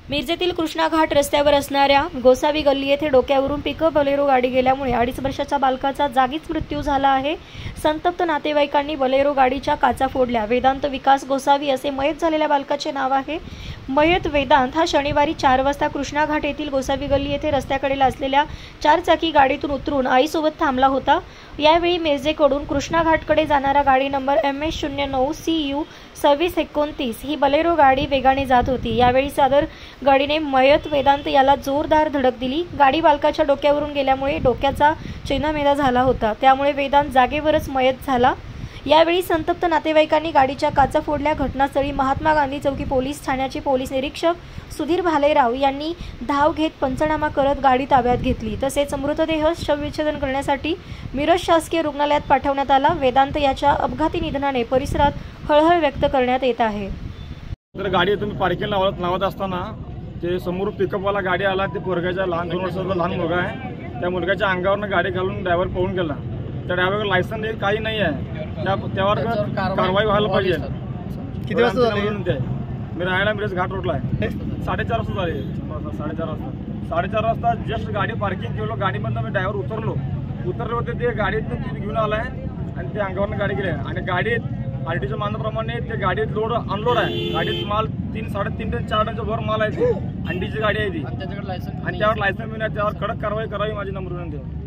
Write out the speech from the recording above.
मिरजेतील कृष्णा घाट रस्त्यावर असणाऱ्या गोसावी गल्ली येथे डोक्यावरून पिकअप बोलेरो गाडी गेल्यामुळे 2.5 वर्षाच्या बालकाचा जागीच मृत्यू झाला आहे। संतप्त नातेवाईकांनी बोलेरो गाडीच्या काचा फोडल्या। वेदांत विकास गोसावी असे मयत झालेल्या बालकाचे नाव आहे। मयत वेदांत हा शनिवारी 4 वाजता कृष्णा घाट येथील गोसावी गल्ली येथे रस्त्याकडेला असलेल्या 4 चाकी गाडीतून उतरून आईसोबत थांबला होता। यावेळी मिरजेकडून कृष्णा घाटकडे जाणारा गाडी नंबर MS09 CU 2629 ही बोलेरो गाडी वेगाने जात होती। यावेळी सदर गाडीने मयत वेदांत याला जोरदार धडक दिली। गाडी बालकाच्या डोक्यावरून गेल्यामुळे डोक्याचा चेहरामेदा झाला होता, त्यामुळे वेदांत जागेवरच मयत झाला। यावेळी संतप्त नातेवाईकांनी गाडीच्या काचा फोडल्या। घटनास्थळी महात्मा गांधी चौकी पोलीस ठाण्याचे पोलीस निरीक्षक सुधीर भालेराव यांनी धाव घेत पंचनामा करत गाडी ताब्यात घेतली। तसेच मृतदेह शवविच्छेदन करण्यासाठी मिरज शासकीय रुग्णालयात पाठवण्यात आला। वेदांत याच्या अपघाती निधनाने परिसरात हळहळ व्यक्त करण्यात येत आहे। तर गाडी तुम्ही पार्किंगला लावत असताना ते समोर पिकअपवाला गाडी आला। ते पोरगाच्या लहान 2 वर्षाचा लहान मुलगा आहे। त्या मुलगाच्या अंगावरनं गाडी घालून ड्रायव्हर पळून गेला। त्या ड्रायव्हरला लायसन काही नाही आहे, त्यावर कारवाई व्हायला पाहिजे। किती वाजता झाली? मी राहायला मिरज घाट रोडला आहे। 4:30 वाजता झाली। 4:30 वाजता जस्ट गाडी पार्किंग केलो। गाडीमधनं मी ड्रायव्हर उतरले होते। ते गाडीतून घेऊन आलाय आणि ते अंगावरनं गाडी गेली आणि गाडीत आरटीच्या मानाप्रमाणे ते गाडीत लोड अनलोड आहे। गाडीत माल 3, 3.5 ते 4 टनच्या वर माल आहे। अंडीची गाडी आहे ती आणि त्यावर लायसन बी नाही। त्यावर कडक कारवाई करावी माझी नम्र विनंती आहे।